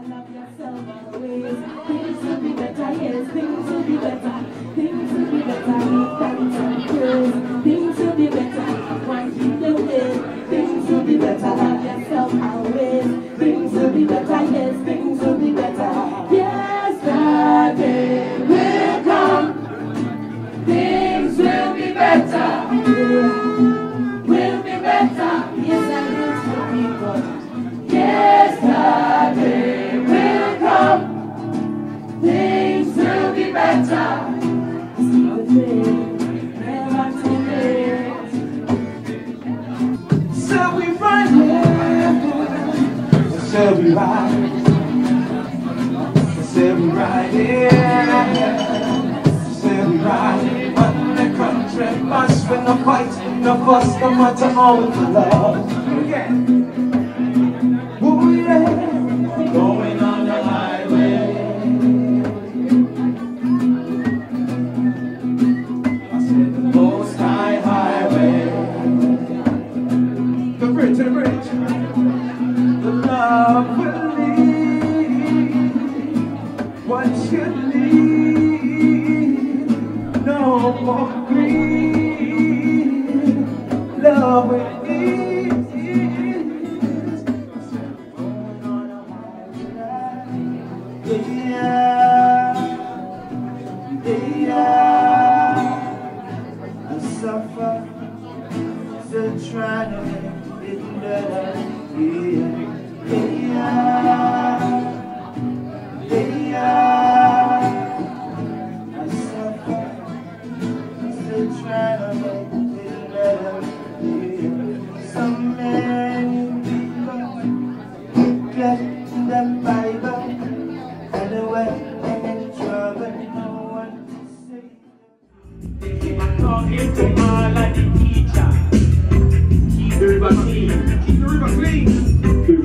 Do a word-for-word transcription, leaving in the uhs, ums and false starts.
love yourself always. Things will be better, yes, things will be better. Things will be better, give thanks and praise. Things will be better, one keep the way. Things will be better, love yourself always. Things will be better, yes, things will be better. Yes, that day will come. Things will be better. Yeah. Will be better. Yes, I know for people. Yes, that day will come. Things will be better. See the day, never too late. So we run here. So we ride. So we ride here. So we ride on the country bus with no fight, no fuss, no matter how we love. Yeah. Ooh, yeah. Going on the highway. I said the most high highway. The bridge, to the bridge. The love will lead. What should lead? No more greed. Love will lead. Yeah, yeah, I suffer, still trying to make it better. Yeah, yeah, yeah, I suffer, still trying to make it better. Yeah, some men get the Bible. Anyway, I'm in trouble, no one to say. I'm talking to my like the teacher. Keep the river clean. Keep the river clean. The